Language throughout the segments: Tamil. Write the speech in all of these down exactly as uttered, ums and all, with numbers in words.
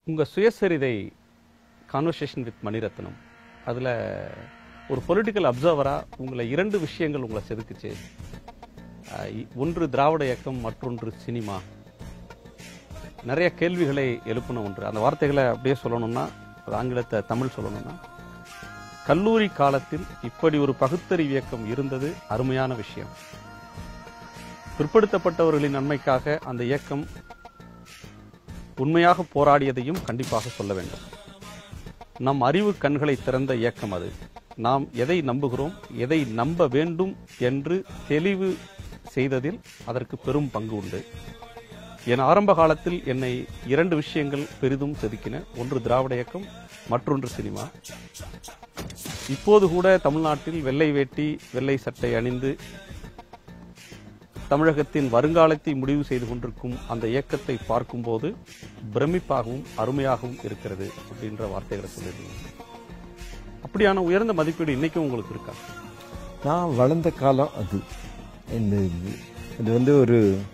உங்கள் சுயசரிதை கான்வர்சேஷன் வித் மணிரத்னம் அதில் ஒரு பொலிட்டிக்கல் அப்சர்வராக உங்களை இரண்டு விஷயங்கள் உங்களை செதுக்குச்சு. ஒன்று திராவிட இயக்கம், மற்றொன்று சினிமா. நிறைய கேள்விகளை எழுப்பின ஒன்று. அந்த வார்த்தைகளை அப்படியே சொல்லணும்னா, ஆங்கிலத்தை தமிழ் சொல்லணும்னா, கல்லூரி காலத்தில் இப்படி ஒரு பகுத்தறிவு இயக்கம் இருந்தது அருமையான விஷயம். பிற்படுத்தப்பட்டவர்களின் நன்மைக்காக அந்த இயக்கம் உண்மையாக போராடியதையும் கண்டிப்பாக சொல்ல வேண்டும். நம் அறிவு கண்களை திறந்த இயக்கம் அது. நாம் எதை நம்புகிறோம், எதை நம்ப வேண்டும் என்று தெளிவு செய்ததில் அதற்கு பெரும் பங்கு உண்டு. என் ஆரம்ப காலத்தில் என்னை இரண்டு விஷயங்கள் பெரிதும் செதுக்கின. ஒன்று திராவிட இயக்கம், மற்றொன்று சினிமா. இப்போது கூட தமிழ்நாட்டில் வெள்ளை வேட்டி வெள்ளை சட்டை அணிந்து தமிழகத்தின் வருங்காலத்தை முடிவு செய்து கொண்டிருக்கும் அந்த இயக்கத்தை பார்க்கும்போது பிரமிப்பாகவும் அருமையாகவும் இருக்கிறது அப்படின்ற வார்த்தைகளை சொல்லியிருந்தேன். அப்படியான உயர்ந்த மதிப்பீடு இன்னைக்கும் உங்களுக்கு இருக்கா? நான் வளர்ந்த காலம் அது. இது வந்து ஒரு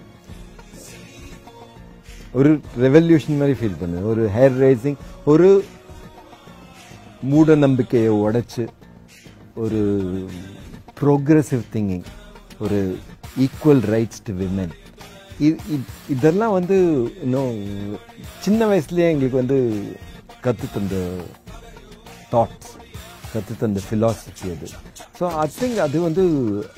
ஒரு ரெவல்யூஷன் மாதிரி ஃபீல் பண்ணுது. ஒரு ஹேர் ரைசிங், ஒரு மூட நம்பிக்கையை உடைச்சு ஒரு ப்ரோக்ரெசிவ் திங்கிங், ஒரு ஈக்குவல் ரைட்ஸ் டு விமென். இதெல்லாம் வந்து இன்னும் சின்ன வயசுலேயே எங்களுக்கு வந்து கற்று தந்த தாட்ஸ், கற்று தந்த ஃபிலாசபி அது. ஸோ ஐ திங்க் அது வந்து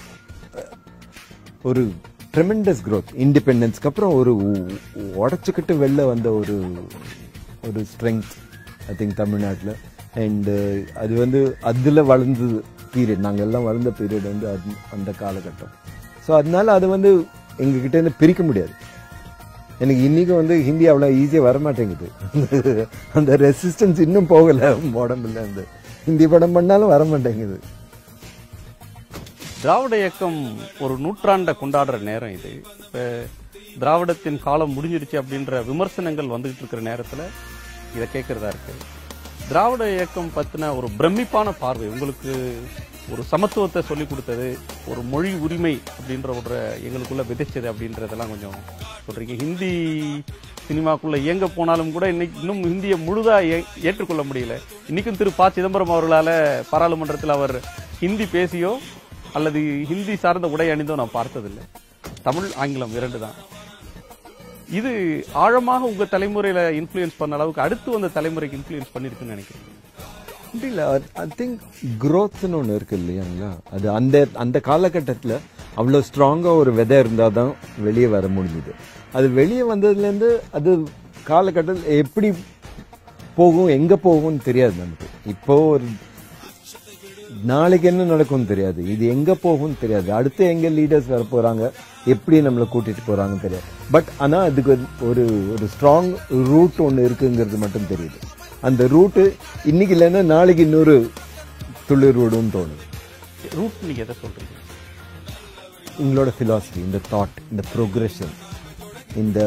ஒரு ட்ரெமெண்டஸ் க்ரோத். இண்டிபெண்டன்ஸ்க்கு அப்புறம் ஒரு உடச்சிக்கிட்டு வெளில வந்த ஒரு ஒரு ஸ்ட்ரெங்க் ஐ திங்க் தமிழ்நாட்டில். அண்டு அது வந்து அதில் வளர்ந்தது பீரியட், நாங்கள் எல்லாம் வளர்ந்த பீரியட் வந்து அது அந்த காலகட்டம். ஸோ அதனால அது வந்து எங்ககிட்ட பிரிக்க முடியாது. எனக்கு இன்னைக்கு வந்து ஹிந்தி அவ்வளோ ஈஸியாக வரமாட்டேங்குது. அந்த ரெசிஸ்டன்ஸ் இன்னும் போகலை உடம்புல. அந்த ஹிந்தி படம் பண்ணாலும் வரமாட்டேங்குது. திராவிட இயக்கம் ஒரு நூற்றாண்டை கொண்டாடுற நேரம் இது. இப்போ திராவிடத்தின் காலம் முடிஞ்சிருச்சு அப்படின்ற விமர்சனங்கள் வந்துகிட்டு இருக்கிற நேரத்தில் இதை கேட்கறதா இருக்கு. திராவிட இயக்கம் பற்றின ஒரு பிரமிப்பான பார்வை உங்களுக்கு, ஒரு சமத்துவத்தை சொல்லிக் கொடுத்தது, ஒரு மொழி உரிமை அப்படின்ற ஒரு எங்களுக்குள்ள விதைச்சது அப்படின்றதெல்லாம் கொஞ்சம் சொல்றீங்க. ஹிந்தி சினிமாக்குள்ள இயங்க போனாலும் கூட இன்னைக்கு இன்னும் ஹிந்தியை முழுதா ஏற்றுக்கொள்ள முடியல. இன்னைக்கும் திரு ப சிதம்பரம் அவர்களால் பாராளுமன்றத்தில் அவர் ஹிந்தி பேசியோ அல்லது ஹிந்தி சார்ந்த உடை அணிந்தோ நான் பார்த்ததில்லை. தமிழ், ஆங்கிலம் இரண்டு தான். இது ஆழமாக உங்க தலைமுறையில இன்ஃப்ளூயன்ஸ் பண்ண அளவுக்கு அடுத்து வந்த தலைமுறைக்கு இன்ஃப்ளூயன்ஸ் பண்ணிருக்குன்னு நினைக்கிறேன். இல்லை, ஐ திங்க் க்ரோத்னு ஒன்று இருக்கு இல்லையாங்களா. அது அந்த அந்த காலகட்டத்தில் அவ்வளோ ஸ்ட்ராங்காக ஒரு விதை இருந்தால் தான் வெளியே வர முடிஞ்சுது. அது வெளியே வந்ததுலேருந்து அது காலகட்டத்தில் எப்படி போகும், எங்கே போகும்னு தெரியாது நமக்கு. இப்போ ஒரு நாளைக்கு என்ன நடக்கும்னு தெரியாது, இது எங்கே போகும்னு தெரியாது, அடுத்து எங்கே லீடர்ஸ் வர போகிறாங்க, எப்படி நம்மளை கூட்டிகிட்டு போகிறாங்கன்னு தெரியாது. பட் ஆனால் அதுக்கு ஒரு ஒரு ஸ்ட்ராங் ரூட் ஒன்று இருக்குங்கிறது மட்டும் தெரியுது. அந்த ரூட்டு இன்னைக்கு இல்லைன்னா நாளைக்கு இன்னொரு துளிர் ரூடுன்னு தோணுது. ரூட் நீங்க எதை சொல்றீங்க? உங்களோட ஃபிலாசபி, இந்த தாட், இந்த ப்ரோக்ரெஷன், இந்த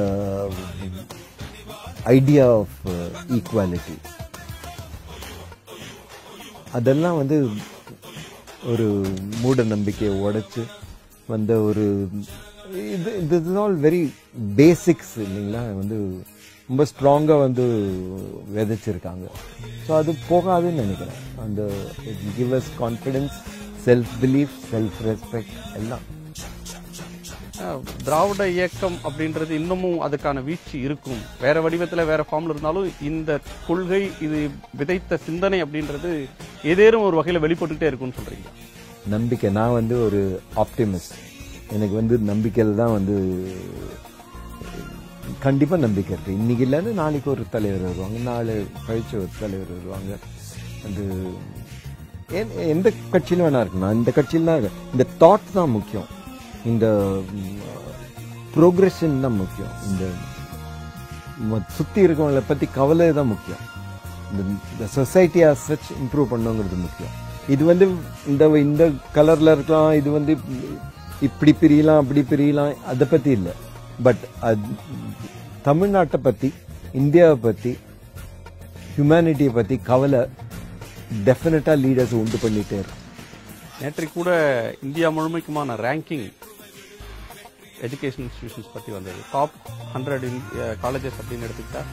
ஐடியா ஆஃப் ஈக்குவாலிட்டி, அதெல்லாம் வந்து ஒரு மூட நம்பிக்கையை உடைச்சு வந்த ஒரு இது. This is all very basics இல்லைங்களா. வந்து ரொம்ப ஸ்ட்ராங்காக வந்து விதைச்சிருக்காங்க. ஸோ அது போகாதுன்னு நினைக்கிறேன். அந்த give us confidence, self belief, self respect எல்லாம். திராவிட இயக்கம் அப்படின்றது இன்னமும் அதுக்கான வீழ்ச்சி இருக்கும். வேற வடிவத்தில் வேற ஃபார்ம்ல இருந்தாலும் இந்த கொள்கை, இது விதைத்த சிந்தனை அப்படின்றது ஏதேனும் ஒரு வகையில் வெளிப்பட்டுக்கிட்டே இருக்கும்னு சொல்றீங்க? நம்பிக்கை. நான் வந்து ஒரு ஆப்டிமிஸ்ட். எனக்கு வந்து நம்பிக்கையில் தான் வந்து கண்டிப்பா நம்பிக்கை இருக்கு. இன்னைக்கு இல்லைன்னு நாளைக்கு ஒரு தலைவர் வருவாங்க, நாளை கழிச்சு ஒரு தலைவர் வருவாங்க. அது எந்த கட்சியிலும் வேணா இருக்கணும், இந்த கட்சியில தான் இந்த தாட் தான் முக்கியம், இந்த ப்ரோக்ரெஷன் தான் முக்கியம், இந்த சுத்தி இருக்கவங்களை பத்தி கவலை தான் முக்கியம், இந்த சொசைட்டி ஆஸ் சச் இம்ப்ரூவ் பண்ணுங்கிறது முக்கியம். இது வந்து இந்த இந்த கலர்ல இருக்கலாம், இது வந்து இப்படி பிரியலாம் அப்படி பிரியலாம், அதை பத்தி இல்லை. பட் தமிழ்நாட்டை பத்தி, இந்தியாவை பத்தி, ஹியூமனிட்டியை பத்தி கவலை டெஃபினட்டா லீடர்ஸ் உண்டு பண்ணிட்டே இருக்கு. நேற்றைக்கு கூட இந்தியா முழுமைக்குமான ரேங்கிங் எஜுகேஷன் இன்ஸ்டிடியூஷன்ஸ் பற்றி வந்தது. டாப் ஹண்ட்ரட் காலேஜஸ் அப்படின்னு எடுத்துக்கிட்டா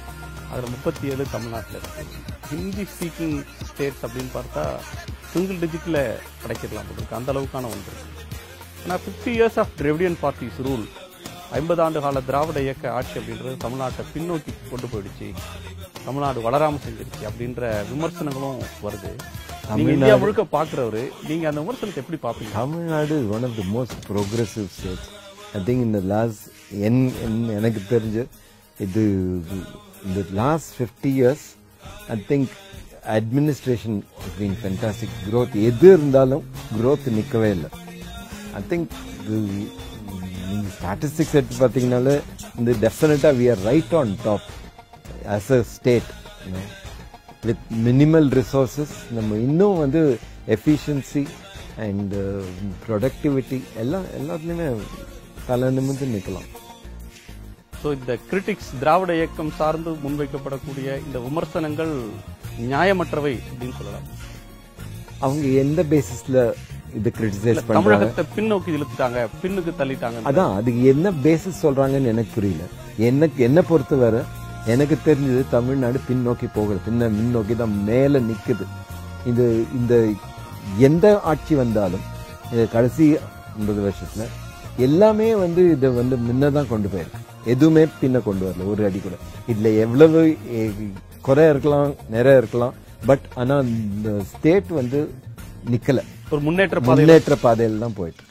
அதில் முப்பத்தி ஏழு தமிழ்நாட்டில் இருக்கு. ஹிந்தி ஸ்பீக்கிங் ஸ்டேட்ஸ் அப்படின்னு பார்த்தா சிங்கிள் டிஜிட்டில் கிடைக்கலாம் இருக்கு, அந்த அளவுக்கான ஒன்று இருக்கு. ஆனால் fifty years of Dravidian parties rule, ஐம்பது ஆண்டு கால திராவிட இயக்க ஆட்சி அப்படின்றது தமிழ்நாட்டை பின்னோக்கி கொண்டு போயிடுச்சு, தமிழ்நாடு வளராம செஞ்சிருச்சு அப்படின்ற விமர்சனங்களும் வருது. நீங்க இந்தியா முழுக்க பாக்குறவரு, நீங்க அந்த விமர்சனத்தை எப்படி பாப்பீங்க? Tamil Nadu is one of the most progressive states. I think இந்த லாஸ்ட் என் எனக்கு தெரிஞ்சு இது இந்த last fifty years I think administration been fantastic. Growth எது இருந்தாலும் க்ரோத் நிற்கவே இல்லை. ஐ திங்க் நீங்கள் ஸ்டாட்டிஸ்டிக்ஸ் எடுத்து பார்த்தீங்கனாலே இந்த டெஃபினட்டாக we are right on top as a state. With minimal resources நம்ம இன்னும் வந்து எஃபிஷியன்சி அண்ட் ப்ரொடக்டிவிட்டி எல்லாம் எல்லாத்துலேயுமே தலை நிமிர்ந்து நிற்கலாம். ஸோ இந்த கிரிட்டிக்ஸ், திராவிட இயக்கம் சார்ந்து முன்வைக்கப்படக்கூடிய இந்த விமர்சனங்கள் நியாயமற்றவை அப்படின்னு சொல்லலாம். அவங்க எந்த பேசிஸ்ல இது கிரிட்டிசைஸ் பண்றாங்க? தமிழகத்தை பின்னோக்கி இழுத்துட்டாங்க, பின்னுக்கு தள்ளிட்டாங்க. அதான் அதுக்கு என்ன பேசிஸ் சொல்றாங்கன்னு எனக்கு புரியல. எனக்கு என்ன பொறுத்தவரை எனக்கு தெரிஞ்சது தமிழ்நாடு பின்னோக்கி போகுது, பின்ன முன்னோக்கி தான் மேல நிக்குது. இது இந்த எந்த ஆட்சி வந்தாலும் கடைசி ஐம்பது வருஷத்துல எல்லாமே வந்து இதை வந்து முன்னதான் கொண்டு போயிருக்கு, எதுவுமே பின்ன கொண்டு வரல ஒரு அடி கூட. இதுல எவ்வளவு குறை இருக்கலாம், நிறைய இருக்கலாம், பட் ஆனா இந்த ஸ்டேட் வந்து நிக்கல, ஒரு முன்னேற்ற முன்னேற்ற பாதையில் தான் போயிட்டு.